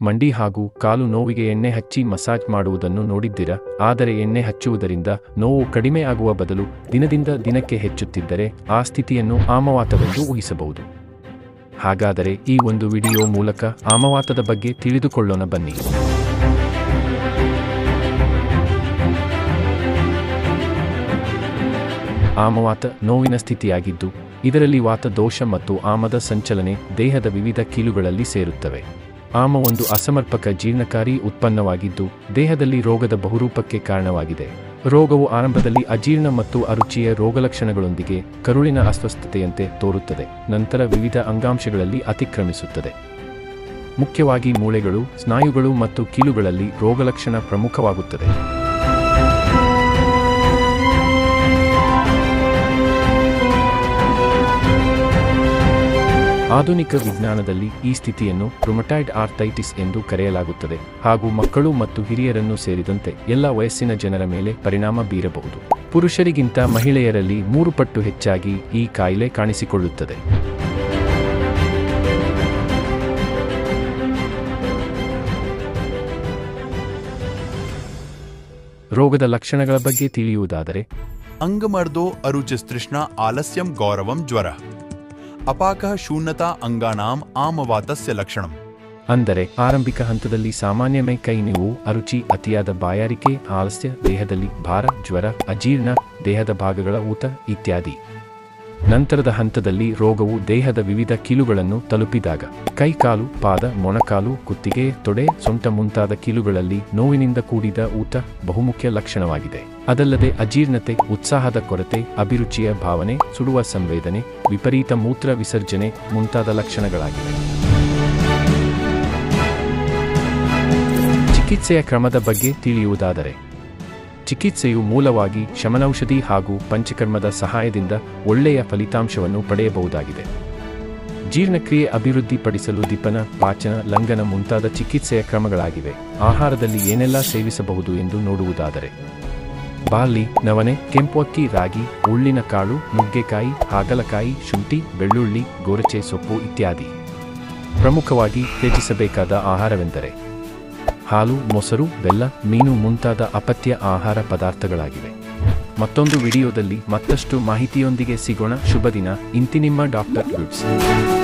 ಮಂಡಿ ಹಾಗೂ ಕಾಲು ನೋವಿಗೆ ಎಣ್ಣೆ ಹಚ್ಚಿ ಮಸಾಜ್ ಮಾಡುವುದನ್ನು ನೋಡಿದ್ದೀರಾ? ಆದರೆ ಎಣ್ಣೆ ಹಚ್ಚುವುದರಿಂದ ನೋವು ಕಡಿಮೆ ಆಗುವ ಬದಲು ದಿನದಿಂದ ದಿನಕ್ಕೆ ಹೆಚ್ಚುತ್ತಿದ್ದರೆ ಆ ಸ್ಥಿತಿಯನ್ನು ಆಮವಾತವೆಂದು ಊಹಿಸಬಹುದು. ಹಾಗಾದರೆ ಈ ಒಂದು ವಿಡಿಯೋ ಮೂಲಕ ಆಮವಾತದ ಬಗ್ಗೆ ತಿಳಿದುಕೊಳ್ಳೋಣ ಬನ್ನಿ. ಆಮವಾತ ನೋವಿನ ಸ್ಥಿತಿಯಾಗಿದ್ದು, ಇದರಲ್ಲಿ ವಾತ ದೋಷ ಮತ್ತು ಆಮದ ಸಂಚಲನೆ ದೇಹದ ವಿವಿಧ ಕೀಲುಗಳಲ್ಲಿ ಸೇರುತ್ತವೆ. ಆಮ ಒಂದು ಅಸಮರ್ಪಕ ಜೀರ್ಣಕಾರಿ ಉತ್ಪನ್ನವಾಗಿದ್ದು, ದೇಹದಲ್ಲಿ ರೋಗದ ಬಹುರೂಪಕ್ಕೆ ಕಾರಣವಾಗಿದೆ. ರೋಗವು ಆರಂಭದಲ್ಲಿ ಅಜೀರ್ಣ ಮತ್ತು ಅರುಚಿಯ ರೋಗಲಕ್ಷಣಗಳೊಂದಿಗೆ ಕರುಳಿನ ಅಸ್ವಸ್ಥತೆಯಂತೆ ತೋರುತ್ತದೆ. ನಂತರ ವಿವಿಧ ಅಂಗಾಂಶಗಳಲ್ಲಿ ಅತಿಕ್ರಮಿಸುತ್ತದೆ. ಮುಖ್ಯವಾಗಿ ಮೂಳೆಗಳು, ಸ್ನಾಯುಗಳು ಮತ್ತು ಕೀಲುಗಳಲ್ಲಿ ರೋಗಲಕ್ಷಣ ಪ್ರಮುಖವಾಗುತ್ತದೆ. ಆಧುನಿಕ ವಿಜ್ಞಾನದಲ್ಲಿ ಈ ಸ್ಥಿತಿಯನ್ನು ರುಮಟಾಯ್ಡ್ ಆರ್ಥೈಟಿಸ್ ಎಂದು ಕರೆಯಲಾಗುತ್ತದೆ ಹಾಗೂ ಮಕ್ಕಳು ಮತ್ತು ಹಿರಿಯರನ್ನು ಸೇರಿದಂತೆ ಎಲ್ಲ ವಯಸ್ಸಿನ ಜನರ ಮೇಲೆ ಪರಿಣಾಮ ಬೀರಬಹುದು. ಪುರುಷರಿಗಿಂತ ಮಹಿಳೆಯರಲ್ಲಿ 3 ಪಟ್ಟು ಹೆಚ್ಚಾಗಿ ಈ ಕಾಯಿಲೆ ಕಾಣಿಸಿಕೊಳ್ಳುತ್ತದೆ. ರೋಗದ ಲಕ್ಷಣಗಳ ಬಗ್ಗೆ ತಿಳಿಯುವುದಾದರೆ, ಅಂಗಮರ್ದೋ ಅರುಚಿಸ್ತೃಷ್ಣ ಆಲಸ್ಯಂ ಗೌರವಂ ಜ್ವರ ಅಪಾಕಃ ಶೂನ್ಯತಾ ಅಂಗಾನಾಂ ಆಮವಾತಸ್ಯ ಲಕ್ಷಣಂ. ಅಂದರೆ ಆರಂಭಿಕ ಹಂತದಲ್ಲಿ ಸಾಮಾನ್ಯ ಮೈ ಕೈ ನೋವು, ಅರುಚಿ, ಅತಿಯಾದ ಬಾಯಾರಿಕೆ, ಆಲಸ್ಯ, ದೇಹದಲ್ಲಿ ಭಾರ, ಜ್ವರ, ಅಜೀರ್ಣ, ದೇಹದ ಭಾಗಗಳ ಊತ ಇತ್ಯಾದಿ. ನಂತರದ ಹಂತದಲ್ಲಿ ರೋಗವು ದೇಹದ ವಿವಿಧ ಕೀಲುಗಳನ್ನು ತಲುಪಿದಾಗ ಕೈ, ಕಾಲು, ಪಾದ, ಮೊಣಕಾಲು, ಕುತ್ತಿಗೆ, ತೊಡೆ, ಸೊಂಟ ಮುಂತಾದ ಕೀಲುಗಳಲ್ಲಿ ನೋವಿನಿಂದ ಕೂಡಿದ ಊತ ಬಹುಮುಖ್ಯ ಲಕ್ಷಣವಾಗಿದೆ. ಅದಲ್ಲದೆ ಅಜೀರ್ಣತೆ, ಉತ್ಸಾಹದ ಕೊರತೆ, ಅಭಿರುಚಿಯ ಭಾವನೆ, ಸುಡುವ ಸಂವೇದನೆ, ವಿಪರೀತ ಮೂತ್ರ ವಿಸರ್ಜನೆ ಮುಂತಾದ ಲಕ್ಷಣಗಳಾಗಿವೆ. ಚಿಕಿತ್ಸೆಯ ಕ್ರಮದ ಬಗ್ಗೆ ತಿಳಿಯುವುದಾದರೆ, ಚಿಕಿತ್ಸೆಯು ಮೂಲವಾಗಿ ಶಮನೌಷಧಿ ಹಾಗೂ ಪಂಚಕರ್ಮದ ಸಹಾಯದಿಂದ ಒಳ್ಳೆಯ ಫಲಿತಾಂಶವನ್ನು ಪಡೆಯಬಹುದಾಗಿದೆ. ಜೀರ್ಣಕ್ರಿಯೆ ಅಭಿವೃದ್ಧಿಪಡಿಸಲು ದಿಪನ, ಪಾಚನ, ಲಂಘನ ಮುಂತಾದ ಚಿಕಿತ್ಸೆಯ ಕ್ರಮಗಳಾಗಿವೆ. ಆಹಾರದಲ್ಲಿ ಏನೆಲ್ಲ ಸೇವಿಸಬಹುದು ಎಂದು ನೋಡುವುದಾದರೆ, ಬಾರ್ಲಿ, ನವಣೆ, ಕೆಂಪು ಅಕ್ಕಿ, ರಾಗಿ, ಉಳ್ಳಿನ ಕಾಳು, ನುಗ್ಗೆಕಾಯಿ, ಹಾಗಲಕಾಯಿ, ಶುಂಠಿ, ಬೆಳ್ಳುಳ್ಳಿ, ಗೋರಚೆ ಸೊಪ್ಪು ಇತ್ಯಾದಿ. ಪ್ರಮುಖವಾಗಿ ತ್ಯಜಿಸಬೇಕಾದ ಆಹಾರವೆಂದರೆ ಹಾಲು, ಮೊಸರು, ಬೆಲ್ಲ, ಮೀನು ಮುಂತಾದ ಅಪಥ್ಯ ಆಹಾರ ಪದಾರ್ಥಗಳಾಗಿವೆ. ಮತ್ತೊಂದು ವಿಡಿಯೋದಲ್ಲಿ ಮತ್ತಷ್ಟು ಮಾಹಿತಿಯೊಂದಿಗೆ ಸಿಗೋಣ. ಶುಭ ದಿನ. ಇಂತಿ ನಿಮ್ಮ ಡಾಕ್ಟರ್ ಗುಡ್ಸ್.